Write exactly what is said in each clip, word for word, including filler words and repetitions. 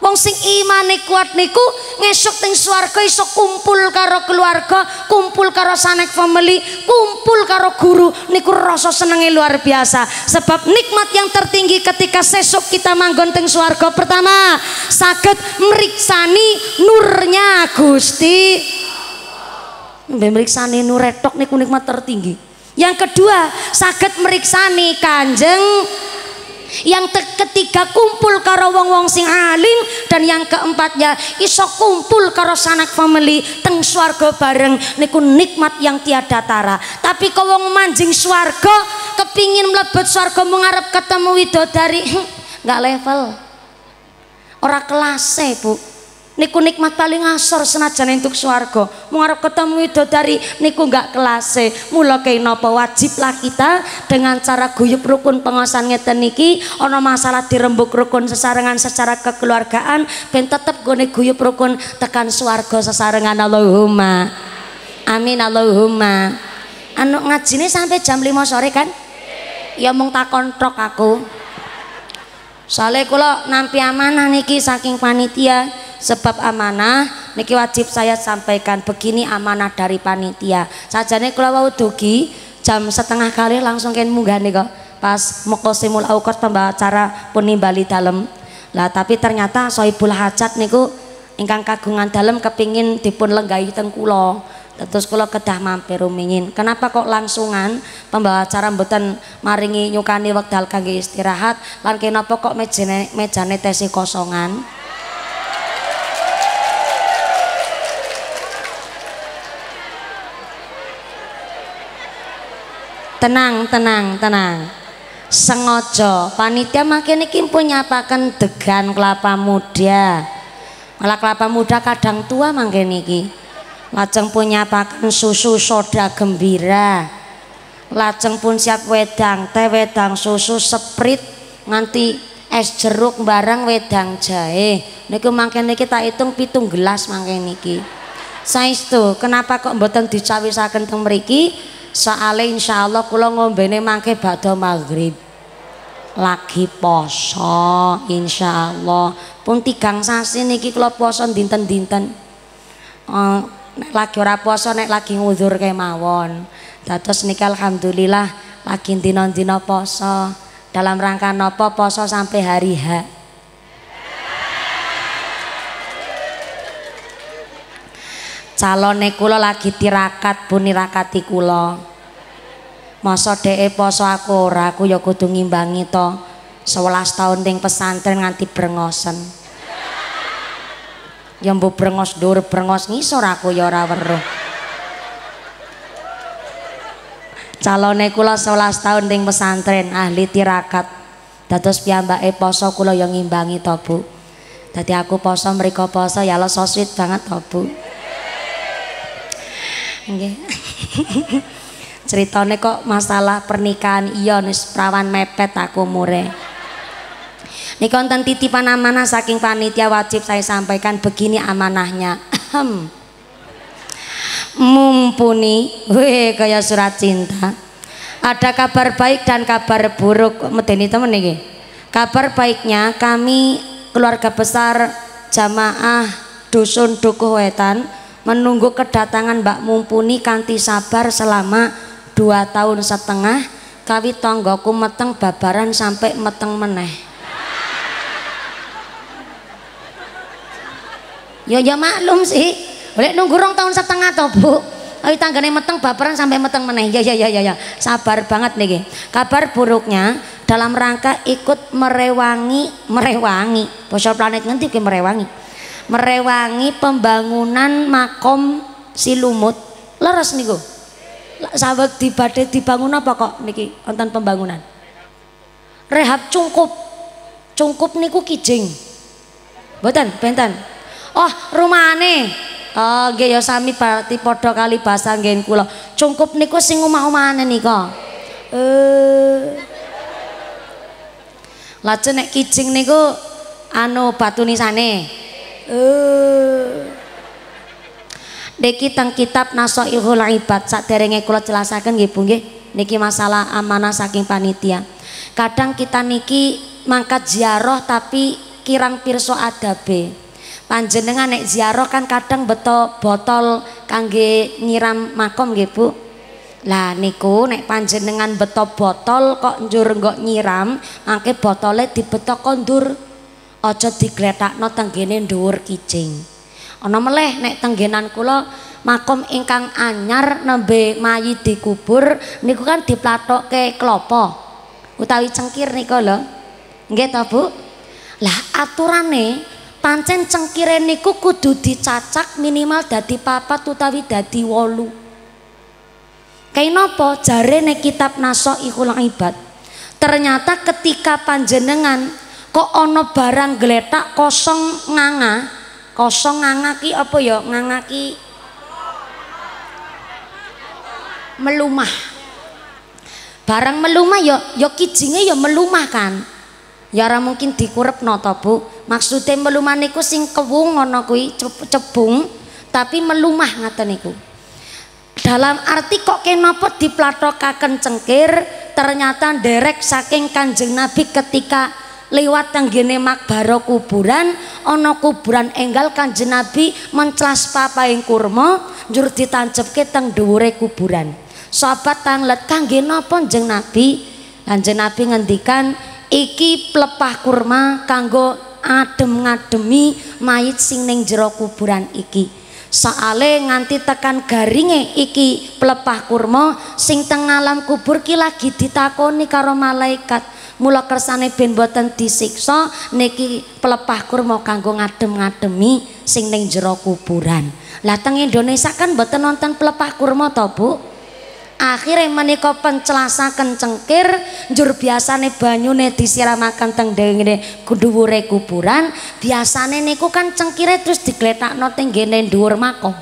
Wong sing imane kuat niku ngesuk teng swarga iso kumpul karo keluarga, kumpul karo sanek family, kumpul karo guru niku rasa senenge luar biasa. Sebab nikmat yang tertinggi ketika sesuk kita manggon teng swarga pertama saged meriksani nurnya Gusti. Meriksani nur retok niku nikmat tertinggi. Yang kedua saged meriksani Kanjeng. Yang ketiga kumpul karo wong-wong sing alim. Dan yang keempatnya iso kumpul karo sanak family teng swarga bareng niku nikmat yang tiada tara. Tapi kau wong manjing swarga kepingin mlebet swarga mengarep ketemu widodari nggak level, ora kelas Bu. Niku nikmat paling asor senajan entuk swarga mengarep ketemu widodari niku nggak kelase. Mula kaya napa wajiblah kita dengan cara guyub rukun pengawasan ngeten niki ana masalah dirembuk rukun sesarengan secara kekeluargaan ben tetep gone guyub rukun tekan swarga sesarengan. Allahumma amin Allahumma. Anu ngajine sampai jam lima sore kan ya mung takon tok aku soalnya kula nampi amanah niki saking panitia. Sebab amanah niki wajib saya sampaikan, begini amanah dari panitia. Sajane kula wau dugi jam setengah kali langsung ken munggah nih kok pas mukosimul auqat pembawa acara pun nimbali dalem lah. Tapi ternyata sohibul hajat niku ingkang kagungan dalem kepingin dipun lenggahi teng kula. Terus kula kedah mampir rumingin. Kenapa kok langsungan pembawa acara mboten maringi nyukani wekdal kangge istirahat lan kenapa kok mejane mejane tesi kosongan? Tenang, tenang, tenang. Sengaja panitia makin iki pun nyapaken degan kelapa muda. Malah kelapa muda kadang tua mangke niki. Lajeng pun nyapaken susu soda gembira. Lajeng pun siap wedang teh, wedang susu, seprit nganti es jeruk barang wedang jahe. Niku mangke niki tak hitung pitung gelas mangke niki. Saestu, kenapa kok mboten dicawisaken teng mriki? Soale insyaallah kula ngombene mangke badhe maghrib lagi poso insyaallah pun tigang sasi niki kula poso dinten-dinten uh, nek lagi ora poso nek lagi nguzur kemawon. Dados niki alhamdulillah lagi dina-dina poso. Dalam rangka napa poso sampai hari H. Calone kula lagi tirakat pun nirakati kula. Masa dheke poso aku ora, aku ya kudu ngimbangi to. sewelas tahun ning pesantren nganti brengosen. Ya mbok brengos dhuwur brengos ngisor aku ya ora weruh. Calone kula sewelas tahun ning pesantren ahli tirakat. Dados piyambake poso kula ya ngimbangi to Bu. Dadi aku poso mriko poso ya lo so sweet banget to Bu. Nggih. Ceritane kok masalah pernikahan iya nis prawan mepet aku mure. Niki wonten titipan amanah saking panitia wajib saya sampaikan, begini amanahnya. Mumpuni weh kaya surat cinta. Ada kabar baik dan kabar buruk medeni temen niki. Kabar baiknya kami keluarga besar jamaah dusun Dukuh Wetan menunggu kedatangan Mbak Mumpuni kanthi sabar selama dua tahun setengah. Kawi tonggoku meteng babaran sampai meteng meneh. Ya ya maklum sih. Boleh nunggu rong tahun setengah toh Bu. Ayo tanggane meteng babaran sampai meteng meneh. Ya ya ya ya ya. Sabar banget niki. Kabar buruknya dalam rangka ikut merewangi merewangi. Basa planet ngendi ki merewangi? Merewangi pembangunan makom Silumut. Leres niku. Saweg dibadhe dibangun apa kok niki wonten pembangunan? Rehab Cungkup. Cungkup niku kijing. Mboten, benten. Oh, rumahane. Oh, nggih ya sami berarti padha kali bahasa nggih kula. Cungkup niku sing omah-omahane nika. Eh. Lajeng nek kijing niku anu batu nisane. Eh. Niki teng kitab Nasoihul Ibad saderenge kula jelasaken nggih Bu nggih. Niki masalah amanah saking panitia. Kadang kita niki mangkat ziarah tapi kirang pirsa adabe. Panjenengan nek ziarah kan kadang beto botol kangge nyiram makom nggih Bu. Lah niku nek panjenengan beto botol kok njur nggok nyiram, mangke botole dibeto kondur. Aja digletakno tenggene dhuwur kijing. Ana meleh nek tenggenan kula makom ingkang anyar nembe mayit dikubur niku kan diplathokke klapa utawi cengkir nika lho. Nggih ta Bu? Lah aturane pancen cengkire niku kudu dicacak minimal dadi papat utawi dadi wolu. Kayak napa jarene kitab Nasoihul Ibad. Ternyata ketika panjenengan kok ana barang gletak kosong nganga, kosong nganga ki apa ya? Nganga ki melumah. Barang melumah ya ya kijinge ya melumah kan. Ya ora mungkin dikurepno to Bu. Maksude melumah niku sing kewung ngono kuwi cebung tapi melumah ngaten niku. Dalam arti kok kenapa diplathokaken cengkir, ternyata derek saking Kanjeng Nabi ketika lewat tenggene makbaro kuburan, ana kuburan enggal Kanjeng Nabi menclas papaing kurma njur ditancepke teng dhuwure kuburan. Sahabat tanglet kangge napa Kanjeng Nabi? Kanjeng Nabi ngendikan iki pelepah kurma kanggo adem ngademi mayit sing ning jero kuburan iki. Soale nganti tekan garinge iki pelepah kurma sing teng alam kubur ki lagi ditakoni karo malaikat. Mula kersane ben boten disiksa niki pelepah kurma kanggo ngadem-ngademi sing ning jero kuburan. Lah teng Indonesia kan boten nonton pelepah kurma to Bu. Akhirnya menika pencelasaken cengkir njur biasane banyune disiramaken teng dene dhuwure kuburan. Biasane niku kan cengkire terus digletakno teng ngene dhuwur makom.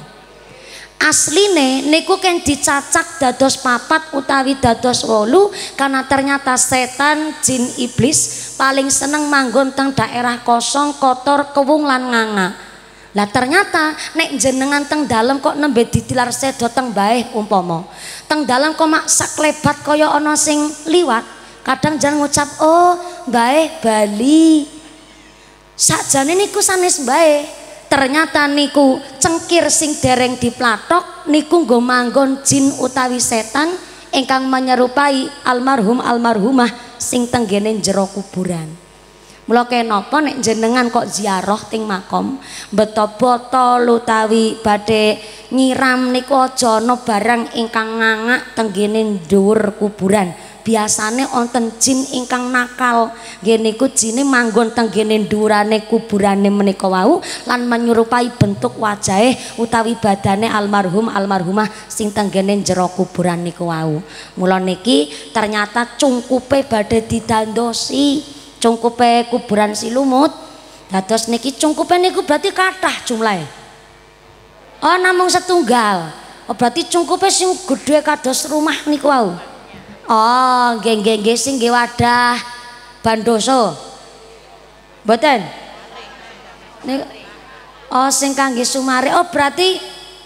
Asline niku kan dicacak dados papat utawi dados wolu karena ternyata setan jin iblis paling seneng manggon teng daerah kosong kotor kewung lan nganga. Lah ternyata nek jenengan teng dalem kok nembe ditilar sedo teng bae umpama. Teng dalem kok mak saklebat kaya ana sing liwat, kadang jangan ngucap oh bae Bali. Sakjane niku sanes bae. Ternyata niku cengkir sing dereng diplathok niku nggo manggon jin utawi setan ingkang menyerupai almarhum almarhumah sing tenggene jero kuburan. Mula kenapa nek jenengan kok ziarah ting makom beto botol utawi badhe nyiram niku aja ana barang ingkang ngangak tenggene dhuwur kuburan. Biasane wonten jin ingkang nakal. Nggih niku jine manggon tenggene dhuwurane kuburane menika wau lan menyerupai bentuk wajahe utawi badane almarhum almarhumah sing tenggene jero kuburan niku wau. Mula niki ternyata cungkupe badhe didandosi. Cungkupe kuburan Silumut dados niki cungkupe niku berarti kathah jumlahe. Oh namung setunggal. Oh berarti cungkupe sing gedhe kados rumah niku wau. Oh nggih nggih nggih sing nggih wadah bandoso. Mboten? Niku oh sing kangge sumare. Oh berarti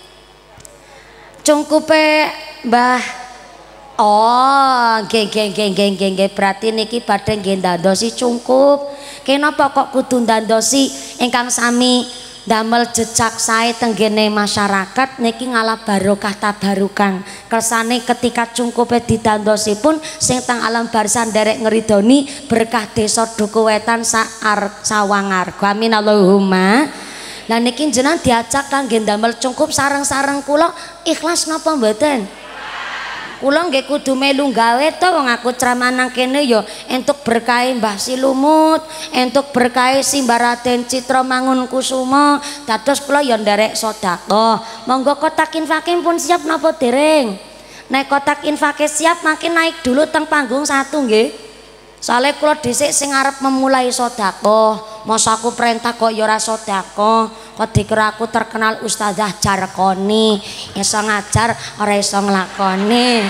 cungkupe Mbah. Oh, nggih nggih nggih nggih nggih berarti niki badhe nggih ndandosi cungkup. Kenapa kok kudu ndandosi ingkang sami damel jejak sae tenggene masyarakat niki ngalah barokah tabarukan. Kersane ketika cungkupe didandosi pun sing teng alam barsan derek ngeridoni berkah desa Duku Wetan saar Sawangarga. Amin Allahumma. Lah niki jenengan diajak kangge ndamel cungkup sareng-sareng kula ikhlas napa mboten? Kula nggih kudu melu gawe to wong aku ceramah nang kene ya entuk berkahe Mbah Silumut, entuk berkahe Simbah Raden Citra Mangunkusumo. Dados kula ya nderek sedekah. Monggo kotak infake pun siap napa dereng? Nek kotak infake siap makin naik dulu teng panggung satu nggih. Soale kula dhisik sing arep memulai sedekah. Masa aku perintah kok ya ora sedekah. Kok dikira aku terkenal Ustazah Jarkoni, iso ngajar ora iso nglakoni.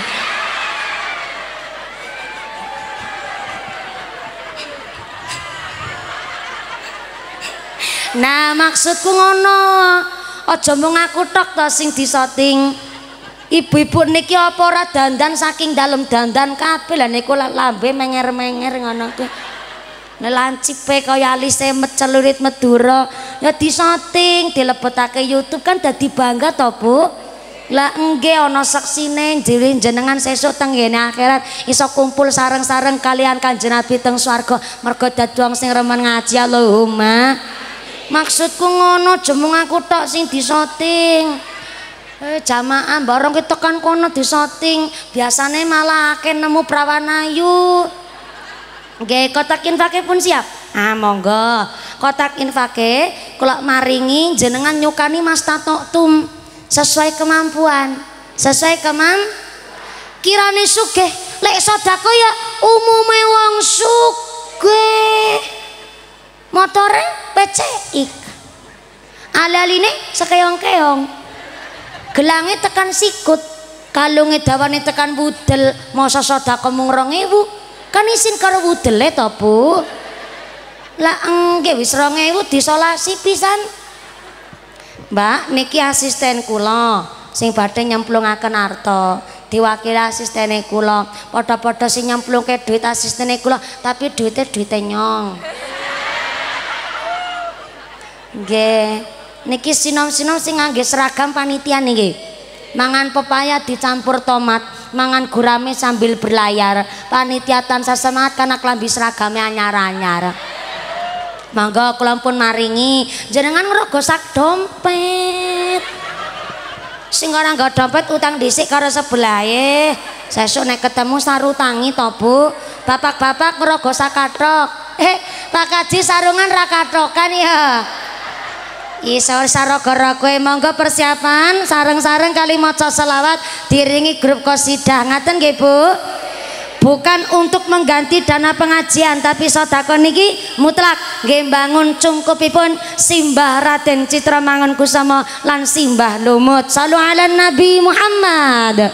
Nah maksudku ngono, aja mung aku tok to sing disoting. Ibu-ibu niki apa ora dandan saking dalem dandan kabeh. Lah niku lambe menger-menger ngono kuwi. lancipe kaya alise mecelurit Madura ya disoting dilebetake YouTube kan dadi bangga to Bu. Lah nggih ana seksine dhewe jenengan sesuk teng ngene akhirat iso kumpul sareng-sareng kalian Kanjeng Nabi teng swarga mergo dadi wong sing remen ngaji. Allahumma maksudku ngono jemung aku tok sing disoting. Eh jamaah bareng kita tekan kono disoting biasane malah akeh nemu prawan ayu. Nggih, kotak infake pun siap. Ah, monggo. Kotak infake kula maringi jenengan nyukani mastatoktum sesuai kemampuan. Sesuai kemam kirane sugih. Lek sedekah ya umume wong sugih. Motore P C I. Ali-aline sekeong-keong. Gelange tekan sikut, kalunge dawane tekan wudel. Masa sedekah mung rong ewu? Kan isin karo wudele to Bu. Lah nggih wis rong ewu disolasi pisan. Mbak niki asisten kula sing badhe nyemplungaken arta diwakili asistene kula padha-padha sing nyemplungke duit asistene kula tapi duite duite nyong. Nggih niki sinom-sinom sing ngangge seragam panitia niki. Mangan pepaya dicampur tomat, mangan gurame sambil berlayar. Panitia tansah semangat karena klambi seragamnya anyar-anyar. Mangga kula pun maringi jenengan ngrogosak dompet. Sing ora nggo dompet utang dhisik karo sebelahe. Sesuk nek ketemu sarutangi to Bu. Bapak-bapak ngrogosak kathok. Eh, Pak Kaji sarungan ra kathokan ya. Iso sarogo-rogo monggo persiapan sareng-sareng kali maca selawat diringi grup qasidah ngaten nggih Bu. Bukan untuk mengganti dana pengajian tapi sedekah niki mutlak nggih bangun cungkupipun simbah Raden Citra Mangunkusumo lan simbah Lumut. Shallu ala Nabi Muhammad.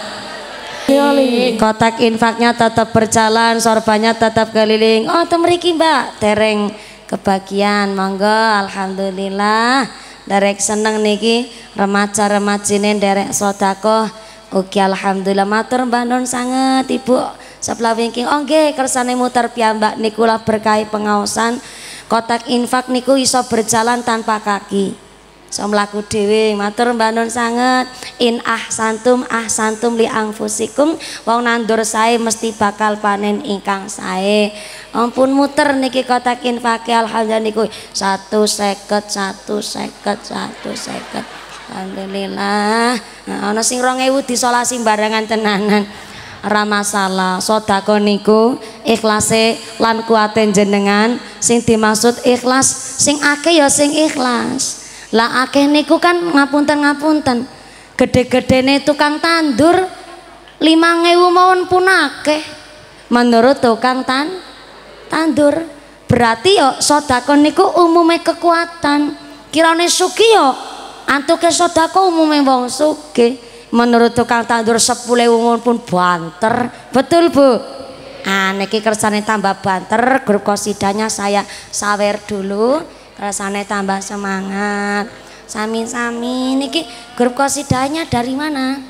Kotak infaknya tetap berjalan, sorbannya tetap keliling. Oh temriki Mbak tereng kebagian monggo alhamdulillah derek seneng niki remaja-remajine derek sedekah ugi alhamdulillah matur Mbah Nun sanget Ibu sebelah wingking. Oh nggih kersane muter piyambak niku lah berkah pengaosan kotak infak niku iso berjalan tanpa kaki. So mlaku dhewe matur Mbah Nun sanget in ahsantum ahsantum li anfusikum wong nandur sae mesti bakal panen ingkang sae. Ampun muter niki kotak infake alhamdulillah niku satu seket satu seket satu seket alhamdulillah. Nah, ana sing rong ewu disolasi barengan tenanan ora masalah. Sedekah niku ikhlase lan kuate jenengan sing dimaksud ikhlas sing akeh ya sing ikhlas. Lah akeh niku kan ngapunten-ngapunten gede-gedene tukang tandur lima ewu mawon pun akeh menurut tukang tan tandur. Berarti yo sedekah niku umume kekuatan kirane sugih yo antuke sedekah umume wong sugih. Menurut tukang tandur sepuluh ewu pun banter betul Bu. Ah niki kersane tambah banter grup qasidahnya saya sawer dulu. Rasanya tambah semangat sami-sami niki grup qasidahnya dari mana?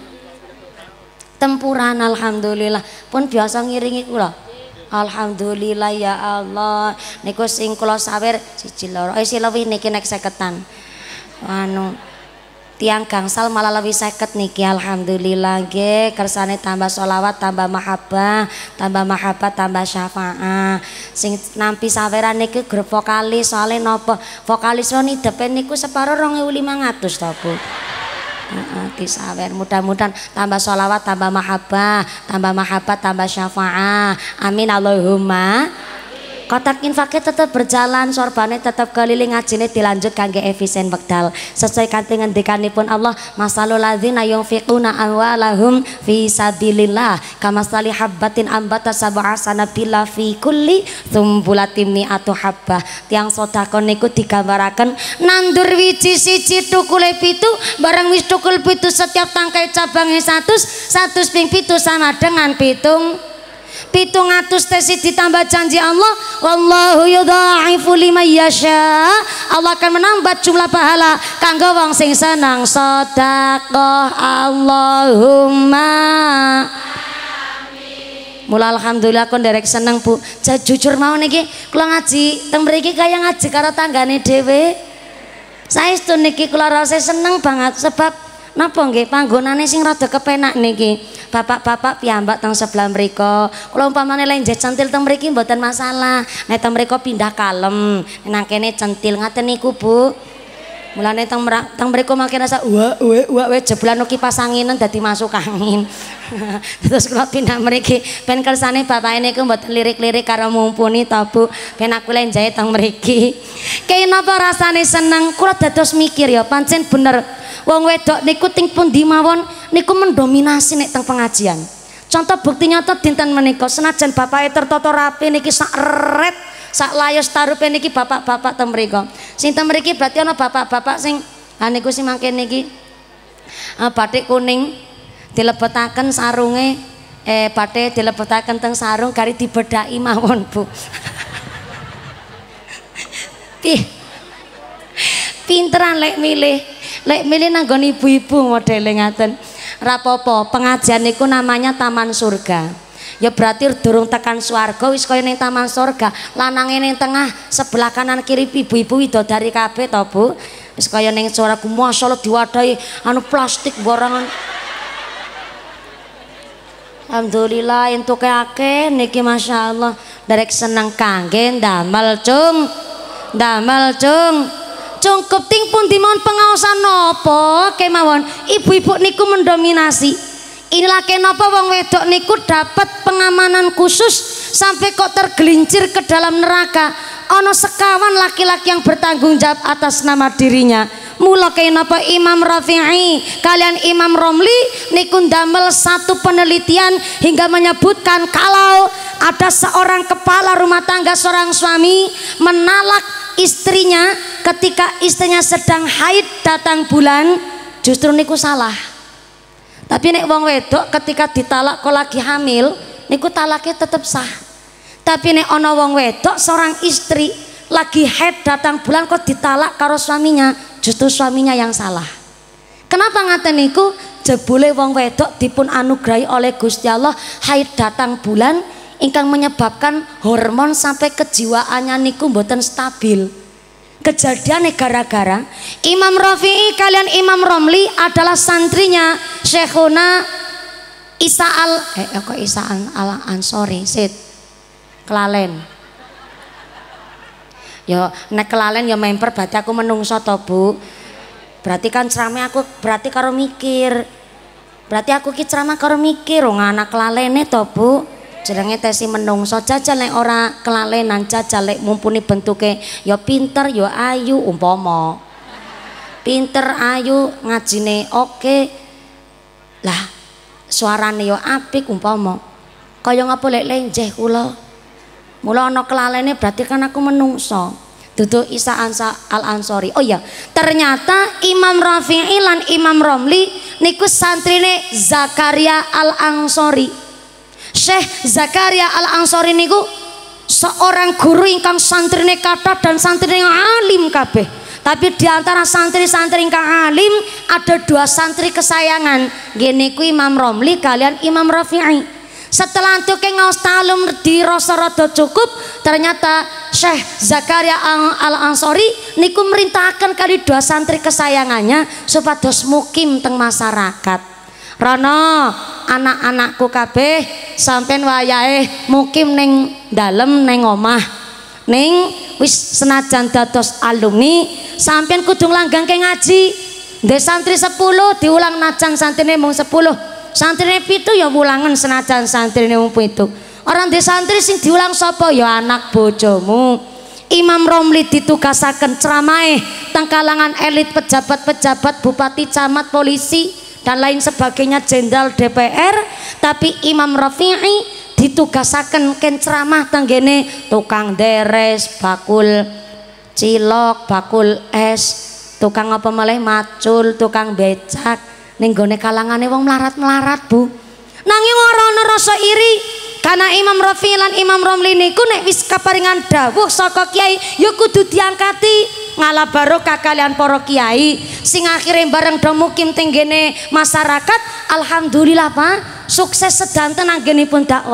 Tempuran alhamdulillah pun biasa ngiringi kula. Alhamdulillah ya Allah niku sing kula sawer siji loro eh silewih niki nek seketan anu tiang gangsal malah lebih seket niki alhamdulillah nggih kersane tambah sholawat tambah mahabbah tambah mahabbah tambah syafaah sing nampi saweran niki grup vokalis soalnya nopo vokalis woni depen niku separo rong ewu lima ratus to Bu. Heeh disawer mudah-mudahan tambah sholawat tambah mahabbah tambah mahabbah tambah syafaah amin Allahumma. Kotak infaknya tetap berjalan, sorbane tetap keliling, ngajine dilanjut kangge efisien wekdal sesuai kanthi ngendikanipun Allah masalul ladzina yunfiquna amwalahum fi sabilillah kamasali habbatin ambata sab'a sanabila fi kulli sumbulatin mi'atu habbah. Tiang sedekah niku digambaraken nandur wiji siji tukule pitu bareng wis tukul pitu setiap tangkai cabangnya satus satus ping pitu sama dengan pitung pitung atus tesi ditambah janji Allah wallahu yudha'ifu liman yasha. Allah akan menambah jumlah pahala kanggo wong sing senang sedekah. Allahumma amin. Mula alhamdulillah kon derek seneng Bu. Jujur mau niki kula ngaji teng mriki kaya ngaji karo tanggane dhewe. Saestu niki kula rasa seneng banget sebab napa nggih panggonane sing rada kepenak niki. Bapak-bapak piyambak teng sebelah mriko. Kula umpamane lek njet centil teng mriki mboten masalah. Nek teng mriko pindah kalem, nang kene centil ngaten niku Bu. Mulane teng teng mriko makin rasa uwa uwa uwa we jeblan kipas anginen dadi masuk angin. Terus kula pindah mriki ben kersane bapake niku mboten lirik-lirik karo mumpuni ta Bu. Ben aku le njae teng mriki. Kaya napa rasane seneng kula dados mikir ya pancen bener. Wong wedok niku ting pundi mawon niku mendominasi nek teng pengajian. Contoh bukti nyata dinten menika senajan bapake tertata rapi niki sak eret sak layos tarupe niki bapak-bapak teng mriku. Sing teng mriki berarti ana bapak-bapak sing ha niku sing mangke niki uh, batik kuning dilebetaken sarunge eh batik dilebetaken teng sarung kari dibedhaki mawon Bu. Pi pinteran lek milih lek milih nanggon ibu-ibu modele ngaten. Rapopo pengajian niku namanya taman surga. Ya berarti durung tekan swarga wis kaya ning taman surga. Lanange ning tengah, sebelah kanan kiri ibu-ibu widodari kabeh to Bu. Wis kaya ning swarga masyaallah diwadahi anu plastik borangan. Alhamdulillah entuke akeh niki masyaallah. Derek seneng kangge ndamel cung. Ndamel cung. Cungkup ting pundi mawon pengaosan napa kemawon ibu-ibu niku mendominasi. Inilah kenapa wong wedok niku dapat pengamanan khusus sampai kok tergelincir ke dalam neraka. Ono sekawan laki-laki yang bertanggung jawab atas nama dirinya. Mula kenapa Imam Rafi'i kalian Imam Romli niku ndamel satu penelitian hingga menyebutkan kalau ada seorang kepala rumah tangga seorang suami menalak istrinya ketika istrinya sedang haid datang bulan justru niku salah. Tapi nek wong wedok ketika ditalak kok lagi hamil niku talaknya tetap sah. Tapi nek ana wong wedok seorang istri lagi haid datang bulan kok ditalak karo suaminya justru suaminya yang salah. Kenapa ngaten niku? Jebule wong wedok dipun anugrahi oleh Gusti Allah haid datang bulan ingkang menyebabkan hormon sampai kejiwaannya niku mboten stabil. Kejadiannya gara-gara Imam Rafi'i kalian Imam Romli adalah santrinya Syekhuna Isa al eh kok Isa al Ansori Sid kelalen. Yo nek kelalen yo member berarti aku menungso to Bu. Berarti kan ceramah aku berarti karo mikir. Berarti aku ki ceramah karo mikir wong anak kelalene to Bu. Jenenge tesi menungso jajal nek ora kelalenan jajal lek mumpuni bentuke ya pinter ya ayu umpama. Pinter ayu ngajine oke. Lah suarane ya apik umpama. Kaya ngapa lek lenjeh kula. Mula ana kelalene berarti kan aku menungso. Dudu Isa al Ansori. Oh ya, ternyata Imam Rafi'i lan Imam Romli niku santrine Zakaria al Ansori. Syekh Zakaria al Ansori niku seorang guru ingkang santrine kathah dan santrine alim kabeh. Tapi diantara santri-santri ingkang alim ada dua santri kesayangan. Nggih niku Imam Romli kalian Imam Rafi'i. Setelah antuke ngaos talum di rasa rada cukup, ternyata Syekh Zakaria al Ansori niku merintahkan kali dua santri kesayangannya supados mukim teng masyarakat. Rono anak-anakku kabeh sampean wayahe mukim ning dalem ning omah. Ning wis senajan dados alumni sampean kudu langgangke ngaji. Ndek santri sepuluh diulang najan santrine mung sepuluh. Santrine pitu ya wulangen senajan santrine mung pitu. Ora ndek santri sing diulang sapa ya anak bojomu. Imam Romli ditugasaken ceramahe teng kalangan elit pejabat-pejabat bupati, camat, polisi dan lain sebagainya jenderal D P R, tapi Imam Rafi'i ditugasaken ken ceramah tenggene tukang deres, bakul cilok, bakul es, tukang apa malih macul, tukang becak ning gone kalangane wong melarat-melarat Bu. Nanging ora ana rasa iri karena Imam Rafi'i lan Imam Romli niku nek wis kaparingan dawuh saka kiai ya kudu diangkati. Ngalah barokah kalian para kiai sing akhirnya bareng do mukim tenggene masyarakat. Alhamdulillah Pak sukses sedanten anggenipun dakwah.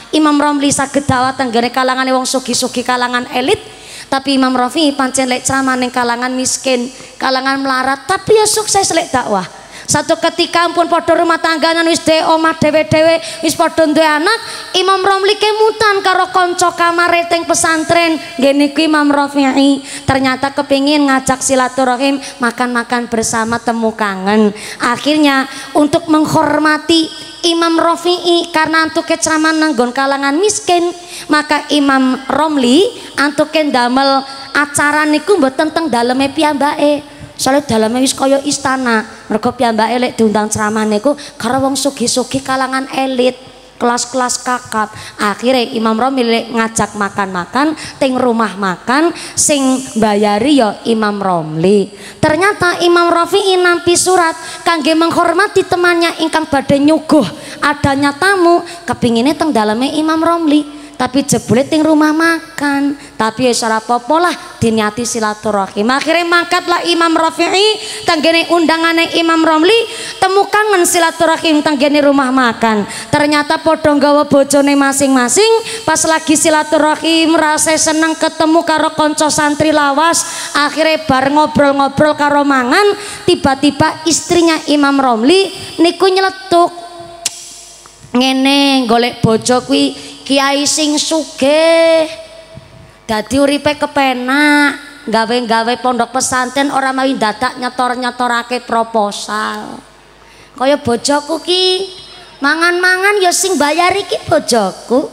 Imam Romli saged dakwah tenggene kalangan wong sugih-sugih kalangan elit, tapi Imam Rafi'i pancen lek ceramah ning kalangan miskin, kalangan melarat, tapi ya sukses lek dakwah. Satu ketika pun padha rumah tangganan wis de omah dhewe-dhewe, wis padha duwe anak, Imam Romli kemutan karo kanca kamare teng pesantren. Nggih niku Imam Rafi'i ternyata kepingin ngajak silaturahim, makan-makan bersama, temu kangen. Akhirnya untuk menghormati Imam Rafi'i karena antuke ceramah nanggon kalangan miskin, maka Imam Romli antuke ndamel acara niku mboten teng daleme piyambake. Soalnya dalamnya wis kaya istana, mergo piyambake lek diundang ceramah niku karo wong sugih-sugih kalangan elit, kelas-kelas kakap. Akhirnya Imam Romli lek ngajak makan-makan teng rumah makan, sing bayari ya Imam Romli. Ternyata Imam Rafi'i nampi surat kangge menghormati temannya ingkang badhe nyuguh adanya tamu, kepingine teng daleme Imam Romli. Tapi jebule ting rumah makan, tapi ya ora apa-apa lah diniati silaturahim. Akhirnya mangkatlah Imam Rafi'i tanggene undangane Imam Romli, temu kangen silaturahim tanggene rumah makan. Ternyata padha nggawa bojone masing-masing, pas lagi silaturahim rasa seneng ketemu karo kanca santri lawas. Akhirnya bar ngobrol-ngobrol karo mangan, tiba-tiba istrinya Imam Romli niku nyeletuk ngene, golek bojo kuwi kiai sing sugih, dadi uripe kepenak, gawe-gawe pondok pesantren ora mawi dadak nyetor-nyetorake proposal. Kaya bojoku ki mangan-mangan ya sing bayar iki bojoku.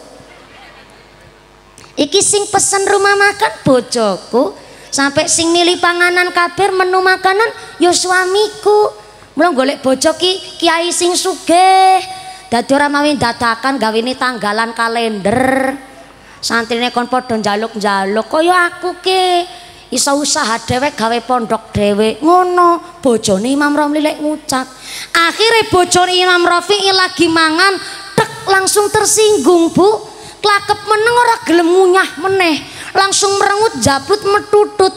Iki sing pesen rumah makan bojoku, sampai sing milih panganan kabeh menu makanan ya suamiku. Mula golek bojo ki kiai sing sugih. Dadi ora mawi dadakan gawene tanggalan kalender. Santrine kon padha njaluk-njaluk kaya aku ki iso usaha dhewe gawe pondok dhewe. Ngono bojone Imam Romli lek ngucap. Akhire bojone Imam Rafi'i lagi mangan tek langsung tersinggung, Bu. Klakep meneng ora gelem ngunyah meneh. Langsung merengut jabut metutut.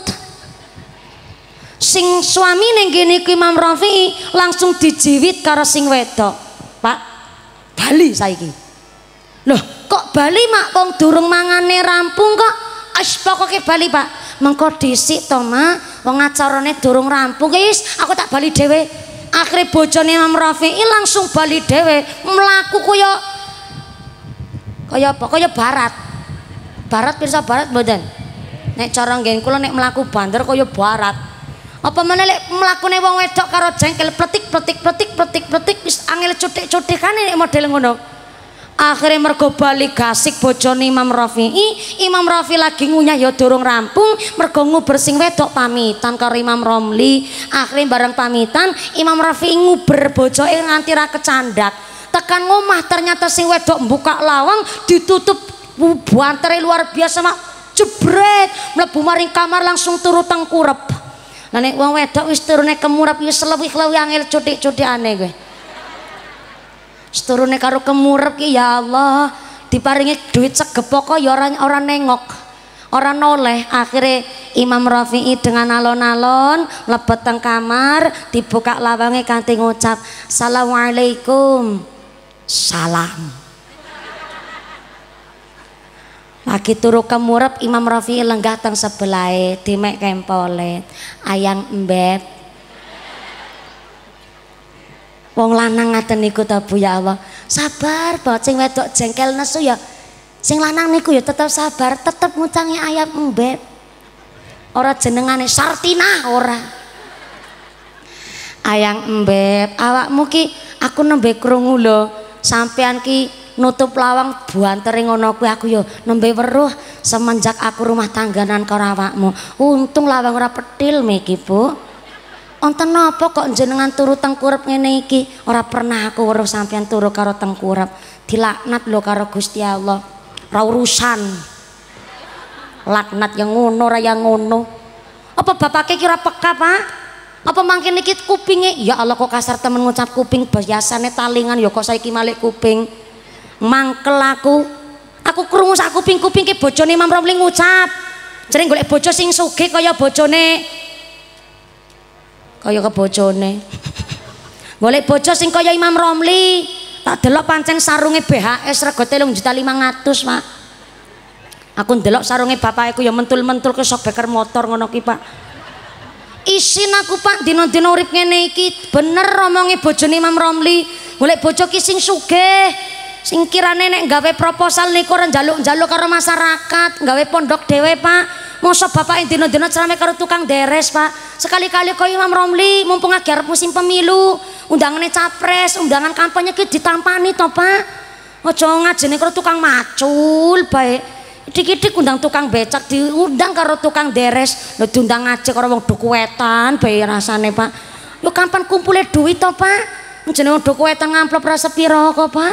Sing suamine ngene iki Imam Rafi'i langsung dijiwit karo sing wedok. Pak Bali saiki. Loh, kok Bali mak wong durung mangane rampung kok? Wis pokoke Bali, Pak. Mengko dhisik to, Mak. Wong acarane durung rampung. Wis, aku tak bali dhewe. Akhire bojone Imam Rafi'i langsung bali dhewe, mlaku kaya kaya apa? Kaya barat. Barat pirsa barat mboten? Nek cara nggen kula nek mlaku banter kaya barat. Apa meneh lek mlakune wong wedok karo jengkel pletik pletik pletik pletik pletik wis angel cutik-cutikane nek model ngono. Akhire mergo bali gasik bojone Imam Rafi'i, Imam Rafi'i lagi ngunyah ya durung rampung, mergo nguber sing wedok pamitan karo Imam Romli. Akhire bareng pamitan, Imam Rafi'i nguber bojoke nganti ra kecandak. Tekan ngomah ternyata sing wedok buka lawang ditutup buantere luar biasa mak jebret, mlebu maring kamar langsung turu tengkurep. Lah nek wong wedok wis turune kemurap wis selewih-lewih angel cutik-cutikane kowe. Wis turune karo kemurap ki ya Allah, diparingi duit segepok kok ya ora ora nengok. Ora noleh. Akhire Imam Rafi'i dengan alon-alon mlebet teng kamar, dibuka lawange kanthi ngucap, "Assalamualaikum." Salam. Lagi turu kemurep Imam Rafi'i lenggah teng sebelahe dimek kempole. Ayang embet. Wong lanang ngaten niku ta Bu ya Allah. Sabar banget sing wedok jengkel nesu ya. Sing lanang niku ya tetep sabar, tetep ngucangi ayam embet. Ora jenengane Sartina ora. Ayang embet, awakmu ki aku nembe krungu lho, sampean ki nutup lawang buantere ngono kuwi aku ya nembe weruh semenjak aku rumah tangganan karo awakmu. Untung lawang ora petil miki, Bu. Wonten napa kok jenengan turu tengkurep ngene iki? Ora pernah aku weruh sampean turu karo tengkurep. Dilaknat lho karo Gusti Allah. Ora urusan. Laknat yang ngono ora yang ngono. Apa bapake ki ora peka, Pak? Apa mangke niki kupinge? Ya Allah kok kasar temen ngucap kuping, biasane talingan ya kok saiki malik kuping. Mangkel aku aku krungu sak kuping-kuping ke bojone Imam Romli ngucap jering golek bojo sing sugih kaya bojone kaya ke bojone golek bojo sing kaya Imam Romli tak delok pancen sarunge B H S rego telung juta lima ratus Pak. Aku ndelok sarunge bapak iku ya mentul-mentul ke sok beker motor ngono ki Pak. Isin aku Pak dina-dina urip ngene iki bener omonge bojone Imam Romli golek bojo ki sing sugih sing kirane nek gawe proposal niku ora njaluk-njaluk karo masyarakat gawe pondok dhewe Pak. Mosok bapak dina-dina ceramah karo tukang deres Pak. Sekali-kali kaya Imam Romli mumpung lagi arep musim pemilu undangane capres undangan kampanye ki ditampani to Pak. Aja ngajene karo tukang macul bae. Dik-dik undang tukang becak diundang karo tukang deres lho diundang aja karo wong dukuwetan bae rasane Pak. Lho kapan kumpule duit to Pak? Jenenge wong dukuwetan ngamplop ra sepiro kok Pak.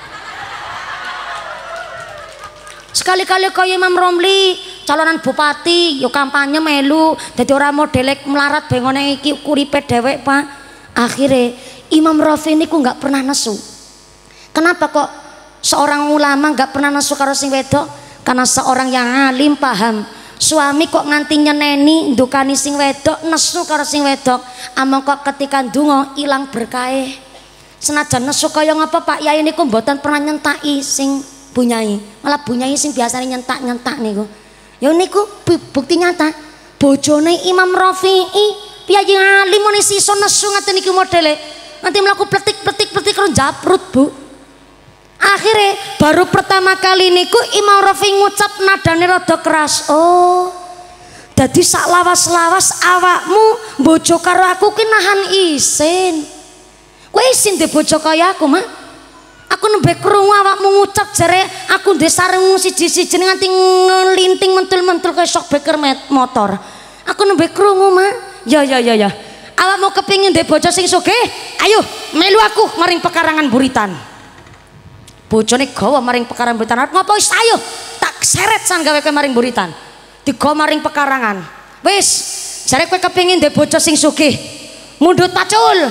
Sekali-kali kaya Imam Romli calonan bupati yo kampanye melu dadi ora modelek melarat bengone iki uripe dhewek Pak. Akhire Imam Rafi niku enggak pernah nesu. Kenapa kok seorang ulama enggak pernah nesu karo sing wedok? Karena seorang yang alim paham suami kok nganti nyeneni ndukani sing wedok nesu karo sing wedok amang kok ketika ndonga ilang berkahe. Senajan nesu kaya ngapa Pak Yai niku mboten pernah nyentaki sing bunyai, malah bunyai sing biasane nyentak-nyentak niku. Ya niku bukti nyata bojone Imam Rafi'i piye alim mene sisa nesu ngaten iki modele nanti mlaku pletik-pletik-pletik karo japrut Bu. Akhirnya baru pertama kali niku Imam Rafi ngucap nadane rada keras. Oh dadi sak lawas-lawas awakmu bojo karo aku ki nahan isin. Kowe isin de bojo kaya aku mah. Aku nembe krungu awakmu ngucap jare aku ndek sarung siji-siji nganti ngelinting mentul-mentul kaya sok beker motor. Aku nembe krungu mah. Ya ya ya ya. Awakmu kepingin ndek bojo sing sugih? Ayo melu aku maring pekarangan Buritan. Bojone gawa maring pekarangan Buritan. Arep ngopo wis ayo tak seret sang gawe kowe maring Buritan. Digawa maring pekarangan. Wis, jare kowe kepengin ndek bojo sing sugih. Mundhut pacul.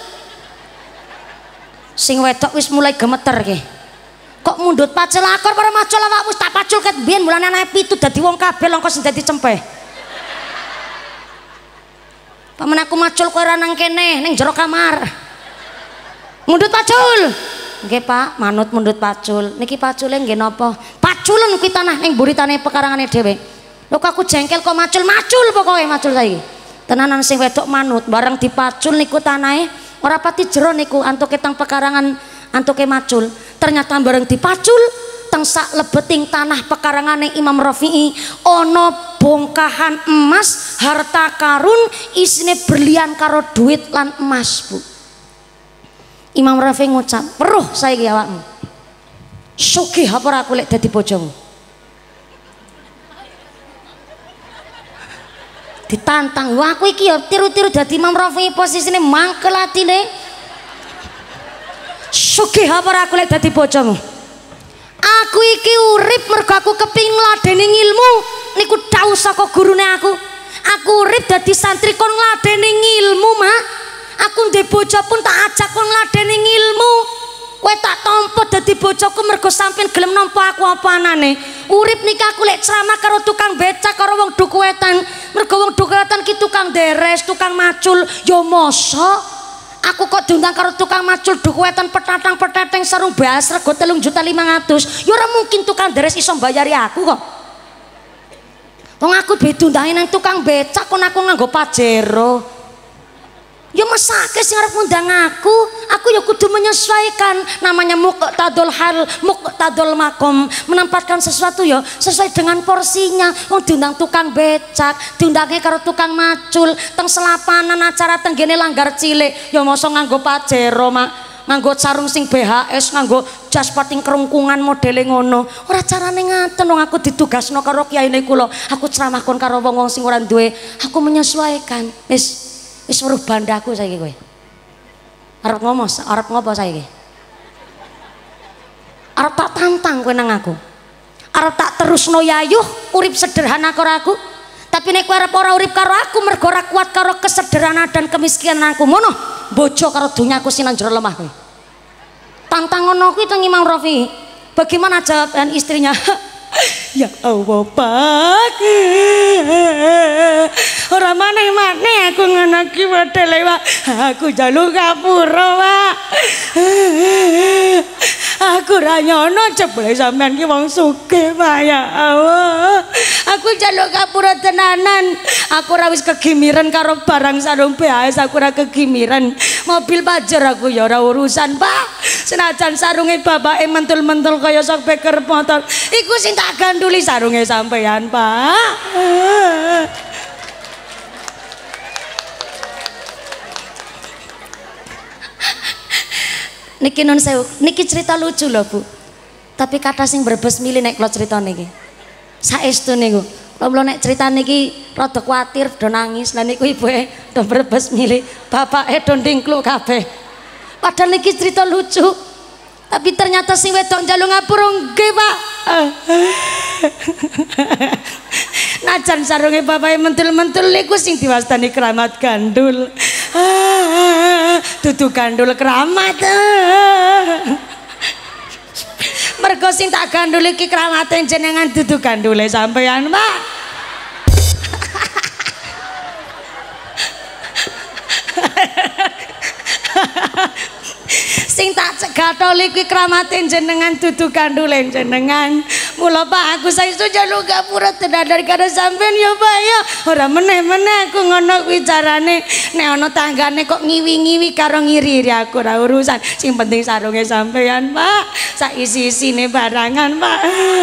Sing wedok wis mulai gemeter ki. Kok mundhut pacul akor para macul awakmu tak pacul ket biyen mulane anake pitu dadi wong kabeh longko sing dadi cempeh. Pamen aku macul kowe ora nang kene ning jero kamar. Mundhut pacul. Nggih Pak, manut mundhut pacul. Niki pacule nggih napa? Paculen kuwi tanah ning buritane pekarangane dhewe. Lho kok aku jengkel kok macul, macul pokoke macul saiki. Tenanan sing wedok manut, bareng dipacul niku tanahe ora pati jero niku antuke teng pekarangan antuke macul. Ternyata bareng dipacul teng sak lebeting tanah pekarangane Imam Rafi'i ana bongkahan emas, harta karun isine berlian karo duit lan emas Bu. Imam Rafi ngucap, "Weruh saiki awakmu. Sugih apa ora aku lek dadi bojomu?" Ditantang, "Wah aku iki ya tiru-tiru dadi Imam Rafi posisine mangkel atine. Sugih apa ora aku lek dadi bojomu? Aku iki urip mergo aku kepingin ngladeni ilmu niku dawuh saka gurune aku. Aku urip dadi santri kon ngladeni ilmu, Mak. Aku ndek bojo pun tak ajak kon ngladeni ilmu. Kowe tak tampa dadi bojoku mergo sampean gelem nampa aku apa anane. Urip niki aku lek ceramah karo tukang becak karo wong dukuwetan. Mergo wong dukuwetan ki tukang deres, tukang macul. Ya mosok aku kok diundang karo tukang macul dukuwetan petatang-petateng sarung beas rego telung juta lima ratus. Ya ora mungkin tukang deres iso mbayari aku kok. Wong aku diundangi nang tukang becak kon aku nganggo pajero. Ya masake sing arep ngundang aku, aku ya kudu menyesuaikan. Namanya muqtadul hal, muqtadul makom, menempatkan sesuatu ya sesuai dengan porsinya. Wong diundang tukang becak, diundangnya karo tukang macul, teng selapanan acara tenggene langgar cilik, ya mosok nganggo pajero, Mak. Nganggo sarung sing B H S, nganggo jas pating kerungkungan modele ngono. Ora carane ngaten wong aku ditugasno karo kiyaine kula. Aku ceramah kon karo wong-wong sing ora duwe, aku menyesuaikan. Wis wis weruh bandaku saiki kowe. Arep ngomong, arep ngopo saiki? Arep tak tantang kowe nang aku. Arep tak terusno yayuh urip sederhana karo aku. Tapi nek kowe arep ora urip karo aku mergo ora kuat karo kesederhanaan dan kemiskinan aku, ngono bojo karo donyaku sing nang jero lemah kowe. Tantang ngono kuwi teng Imam Rafi. Bagaimana jawaban istrinya? Ya Allah Pak, ora maneh-maneh aku ngono ki modele Pak. Aku njaluk ngapura Pak. Aku ra nyono jebule sampean ki wong sugih Pak ya Allah. Aku njaluk ngapura tenanan. Aku ora wis kegimiren karo barang sarung B H S, aku ora kegimiren. Mobil pajar aku ya ora urusan Pak. Senajan sarunge bapake mentul-mentul kaya sok beker motor, iku sing tak ganduli sarunge sampean Pak. Niki nun sewu, niki cerita lucu loh Bu. Tapi kata sing berbes milih nek kula cerita niki. Saestu niku. Kula nek cerita niki rada kuwatir do nangis, lan niku ibuke do berbes milih, bapake do ndingkluk kabeh. Padahal niki cerita lucu. Tapi ternyata sing wedok njaluk ngapura nggih Pak. Najan sarunge bapake mentul-mentul niku sing diwastani keramat gandul. Dudu gandul keramat. Mergo sing tak gandul iki kramate jenengan dudu gandule sampeyan Pak. Sing tak cegatol iki kramate jenengan dudu gandule jenengan. Mula Pak aku saestu njaluk ngapura tenan karo sampean ya Pak ya. Ora meneh-meneh aku ngono kuwi carane. Nek ana tanggane kok ngiwi-ngiwi karo ngiri-iri aku ora urusan. Sing penting sarunge sampean Pak. Sak isi-isine barangan Pak.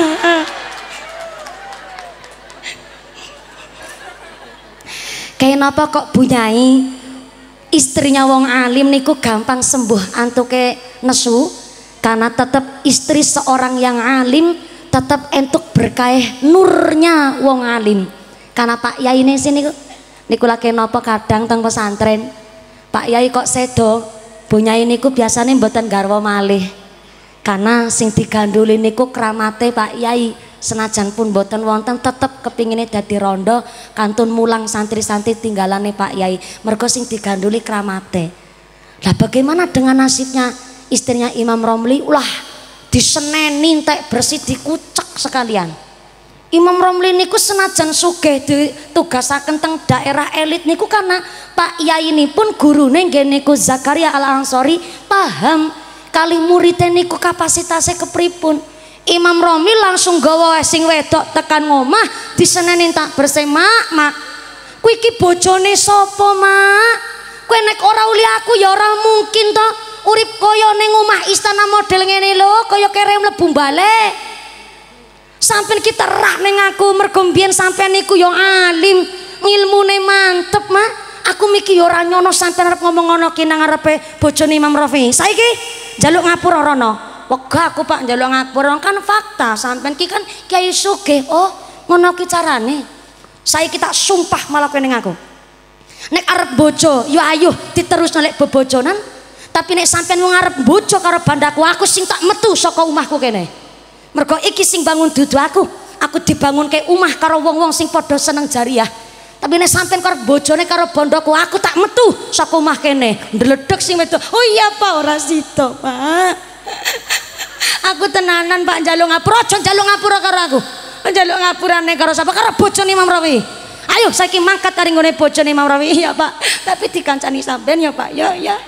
Kayak napa kok Bu Nyai istrinya wong alim niku gampang sembuh antuke nesu? Karena tetap istri seorang yang alim tetap entuk berkah nurnya wong alim. Karena Pak Yai ini sini niku lagi nopo kadang teng pesantren Pak Yai kok sedo Bu Nyai niku biasanya mboten garwa malih. Karena sing diganduli niku kramate Pak Yai senajan pun mboten wonten tetep kepingine dadi rondo kantun mulang santri-santri tinggalane Pak Yai. Mergo sing diganduli kramate. Lah bagaimana dengan nasibnya istrinya Imam Romli? Ulah diseneni entek bersih dikucek sekalian. Imam Romli niku senajan sugih ditugasaken teng daerah elit niku karena Pak Yai ini pun gurune nggih niku Zakaria Al Ansori paham kali muridé niku kapasitasnya kepripun. Imam Romli langsung gawa sing wedok tekan ngomah diseneni tak bersih mak mak kuwi iki bojone sapa mak? Kowe nek ora uli aku ya ora mungkin to urip kaya ning omah istana model ngene lho, kaya kere mlebu balik. Sampeyan kita rak ning aku mergo mbiyen sampeyan niku ya alim, ngilmune mantep mah. Aku mikir ya ora nyono sampeyan arep ngomong ngono ki nang ngarepe bojone Imam Rafi. Saiki njaluk ngapura rono. Wegah aku Pak njaluk ngapura kan fakta sampeyan ki kan kiai sugih. Oh, ngono ki carane. Saiki tak sumpah malah kowe ning aku. Nek arep bojo ya ayo diterusno lek bebojonan. Tapi nek sampean wong arep bojo karo bandaku, aku sing tak metu saka omahku kene. Mergo iki sing bangun dudu aku. Aku dibangun kayak omah karo wong-wong sing padha seneng jariah. Tapi nek sampean karo bojone karo bondoku, aku tak metu saka omah kene. Ndledeg sing wedok. Oh iya Pak, ora sida, Pak. Aku tenanan Pak njaluk ngapura, aja njaluk ngapura karo aku. Njaluk ngapurane karo sapa? Karo bojone Imam Rawi. Ayo saiki mangkat karo nggone bojone Imam Rawi. Iya Pak. Tapi dikancani sampean ya Pak. Ya ya.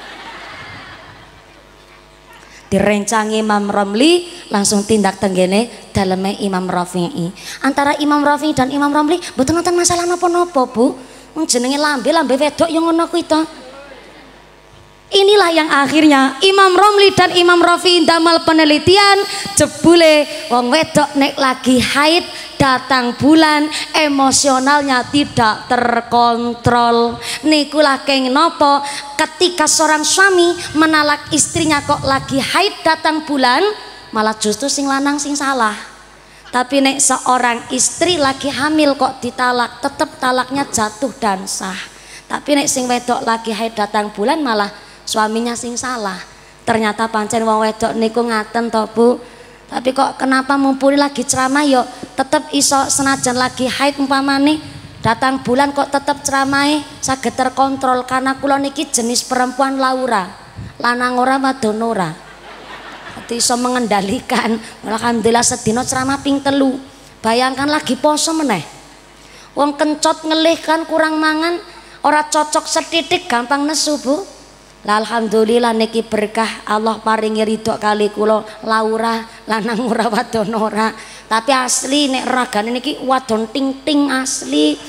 Direncangi Imam Romli langsung tindak tenggene daleme Imam Rafi'i. Antara Imam Rafi'i dan Imam Romli mboten wonten masalah napa-napa Bu. Wong jenenge lambe lambe wedok ya ngono kuwi to. Inilah yang akhirnya Imam Romli dan Imam Rafi'i damel penelitian jebule wong wedok nek lagi haid datang bulan emosionalnya tidak terkontrol. Niku lagi nopo ketika seorang suami menalak istrinya kok lagi haid datang bulan malah justru sing lanang sing salah. Tapi nek seorang istri lagi hamil kok ditalak tetep talaknya jatuh dan sah. Tapi nek sing wedok lagi haid datang bulan malah suaminya sing salah. Ternyata pancen wong wedok niku ngaten to Bu. Tapi kok kenapa mumpuni lagi ceramah yo tetep iso senajan lagi haid umpamane datang bulan kok tetep ceramahe saged terkontrol karena kula niki jenis perempuan Laura. Lanang ora wadon ora. Dadi iso mengendalikan. Alhamdulillah sedina ceramah ping telu. Bayangkan lagi poso meneh. Wong kencot ngelih kan kurang mangan, ora cocok setitik gampang nesu Bu. Lah alhamdulillah niki berkah Allah paringi ridho kali kula Laura lanang ora wadon ora. Tapi asli nek ragane niki wadon ting-ting asli.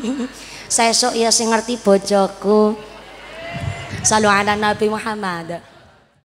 Sesuk ya sing ngerti bojoku. Sallu ala Nabi Muhammad.